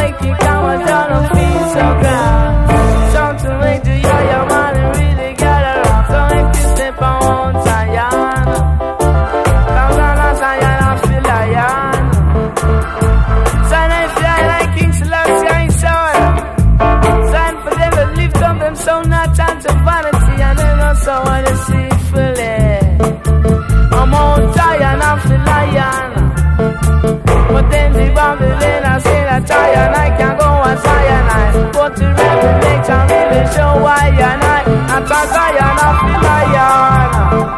make you come and don't feel so grand. Sound to make you your man and really get around. So if you step on Zion, come down on Zion and feel lion. Sign I fly like King Selassie I saw. Sign for them to lift up them so not unto vanity and then also want to see fully. I'm on Zion and feel lion. But then the Babylon I say that Zion I can't go on Zion I go to Revelation and really show why and I Zion I feel lion.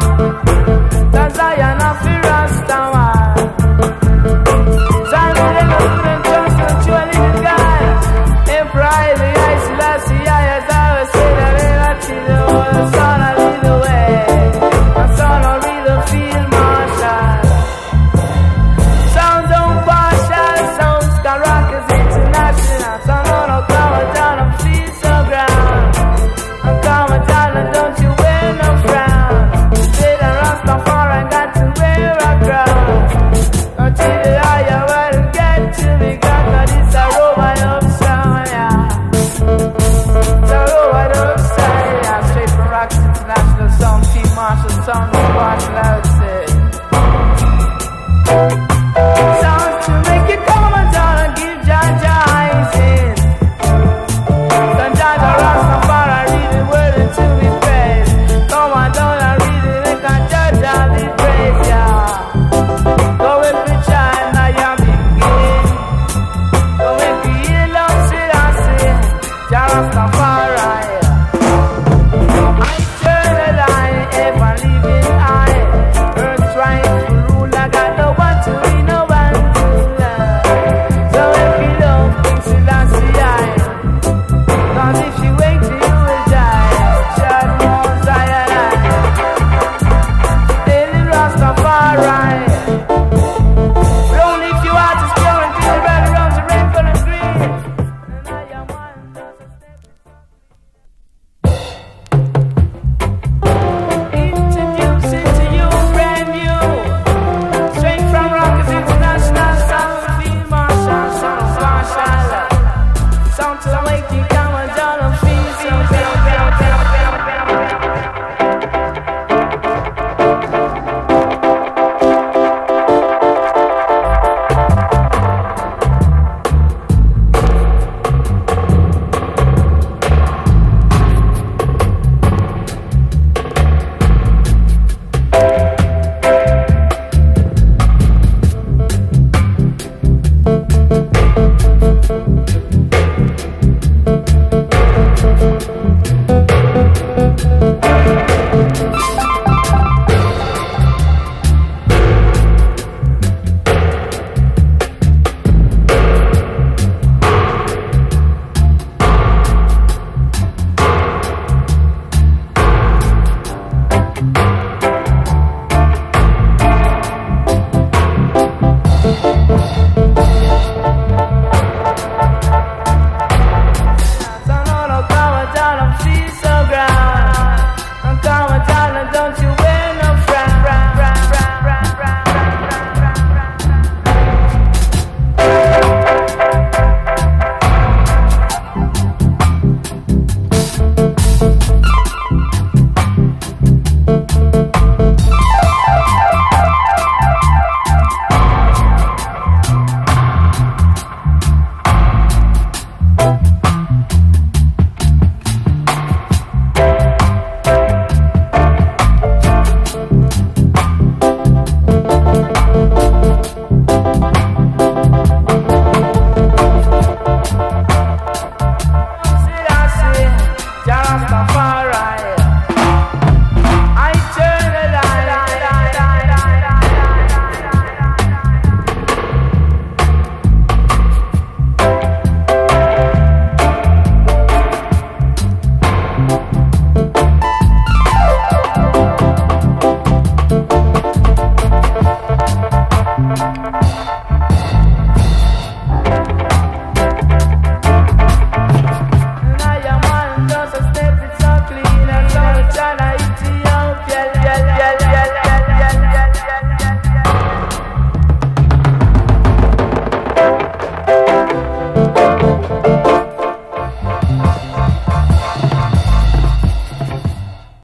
Zion I feel Rastaman. Zion I couldn't trust the truly the guy. In pride the I Selassie I as I was say that in a chill the sun I lead the way. The sun I lead the field marshal. Sound don't partial, sounds Caracas International. Sound on a come down and feel so ground. And come down and don't you wear no frown. Say the Rastafari got to wear a crown. Until the higher world get to me, God, that is a robot of sound, yeah. It's a robot of sound, yeah. Straight from Rocks International, sound team marshal, sound of martial arts, sound to make it come and down and give Jaja eyes in. Sometimes I Rastafari read the word to be praised. Come on down and read it like a judge and be praised, yeah. Go with me, China, you begin. Go with me, you love, sit and sing. Jah Rastafari. I turn the line, ever living high. Earth trying to rule, I got no one to be, no one to love. So if you love King Selassie I, cause if you wait till you will die, shall more Zion I. Daily Rastafari. But only if you are to scare until the red around the rainbow and green. And I am one does a step. Introducing to you brand new, straight from Rockers International, sound of Field Marshal, sound of Marshall, sound to make you